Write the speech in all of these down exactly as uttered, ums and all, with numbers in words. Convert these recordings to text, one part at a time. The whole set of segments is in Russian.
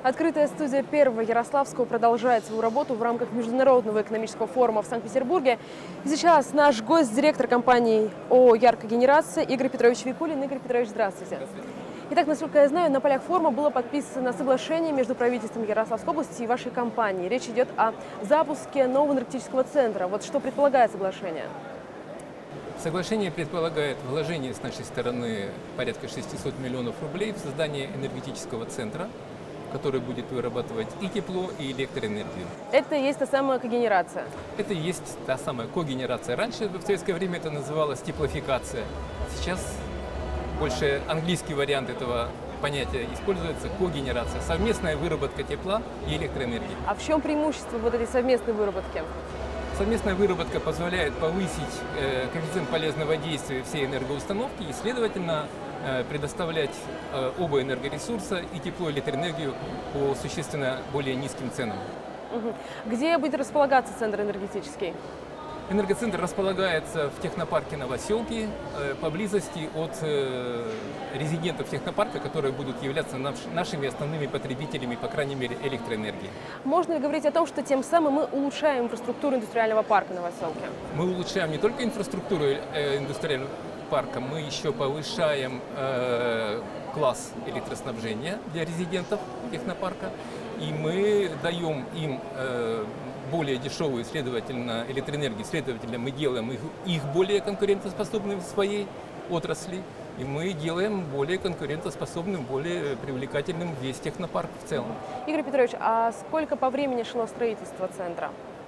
Открытая студия Первого Ярославского продолжает свою работу в рамках Международного экономического форума в Санкт-Петербурге. И сейчас наш гость, директор компании ООО «Яркогенерация» Игорь Петрович Викулин. Игорь Петрович, здравствуйте. Здравствуйте. Итак, насколько я знаю, на полях форума было подписано соглашение между правительством Ярославской области и вашей компанией. Речь идет о запуске нового энергетического центра. Вот что предполагает соглашение? Соглашение предполагает вложение с нашей стороны порядка шестисот миллионов рублей в создание энергетического центра, который будет вырабатывать и тепло, и электроэнергию. Это и есть та самая когенерация? Это и есть та самая когенерация. Раньше в советское время это называлось теплофикация. Сейчас больше английский вариант этого понятия используется — когенерация. Совместная выработка тепла и электроэнергии. А в чем преимущество вот этой совместной выработки? Совместная выработка позволяет повысить э, коэффициент полезного действия всей энергоустановки и, следовательно, э, предоставлять э, оба энергоресурса, и тепло, и электроэнергию, по существенно более низким ценам. Угу. Где будет располагаться центр энергетический? Энергоцентр располагается в технопарке Новоселки, э, поблизости от э, резидентов технопарка, которые будут являться наш, нашими основными потребителями, по крайней мере, электроэнергии. Можно ли говорить о том, что тем самым мы улучшаем инфраструктуру индустриального парка Новоселки? Мы улучшаем не только инфраструктуру э, индустриального парка, мы еще повышаем э, класс электроснабжения для резидентов технопарка, и мы даем им э, более дешевую, следовательно, электроэнергию, следовательно, мы делаем их, их более конкурентоспособными в своей отрасли, и мы делаем более конкурентоспособным, более привлекательным весь технопарк в целом. Игорь Петрович, а сколько по времени шло строительство центра?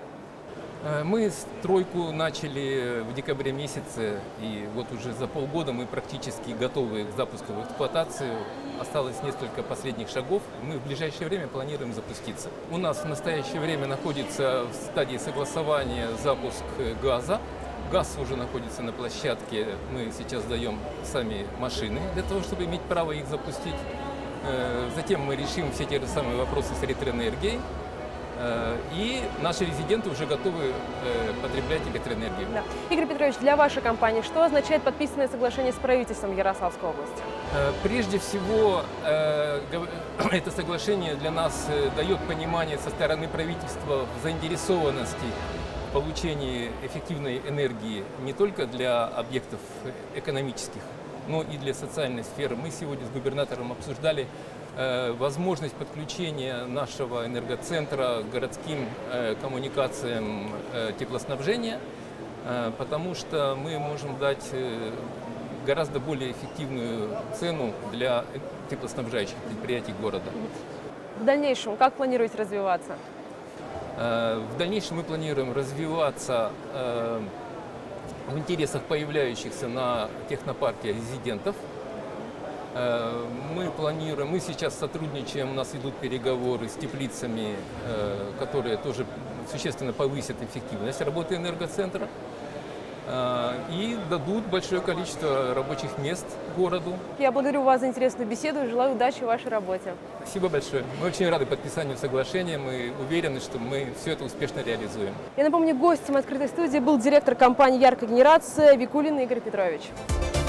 Мы стройку начали в декабре месяце, и вот уже за полгода мы практически готовы к запуску в эксплуатацию. Осталось несколько последних шагов. Мы в ближайшее время планируем запуститься. У нас в настоящее время находится в стадии согласования запуск газа. Газ уже находится на площадке. Мы сейчас даем сами машины для того, чтобы иметь право их запустить. Затем мы решим все те же самые вопросы с электроэнергией. И наши резиденты уже готовы потреблять электроэнергию. Да. Игорь Петрович, для вашей компании что означает подписанное соглашение с правительством Ярославской области? Прежде всего, это соглашение для нас дает понимание со стороны правительства в заинтересованности в получении эффективной энергии не только для объектов экономических, но и для социальной сферы. Мы сегодня с губернатором обсуждали возможность подключения нашего энергоцентра к городским коммуникациям теплоснабжения, потому что мы можем дать гораздо более эффективную цену для теплоснабжающих предприятий города. В дальнейшем как планируете развиваться? В дальнейшем мы планируем развиваться в интересах появляющихся на технопарке резидентов. Мы планируем, мы сейчас сотрудничаем, у нас идут переговоры с теплицами, которые тоже существенно повысят эффективность работы энергоцентра и дадут большое количество рабочих мест городу. Я благодарю вас за интересную беседу и желаю удачи в вашей работе. Спасибо большое. Мы очень рады подписанию соглашения, мы уверены, что мы все это успешно реализуем. Я напомню, гостем открытой студии был директор компании «Яркогенерация» Викулин Игорь Петрович.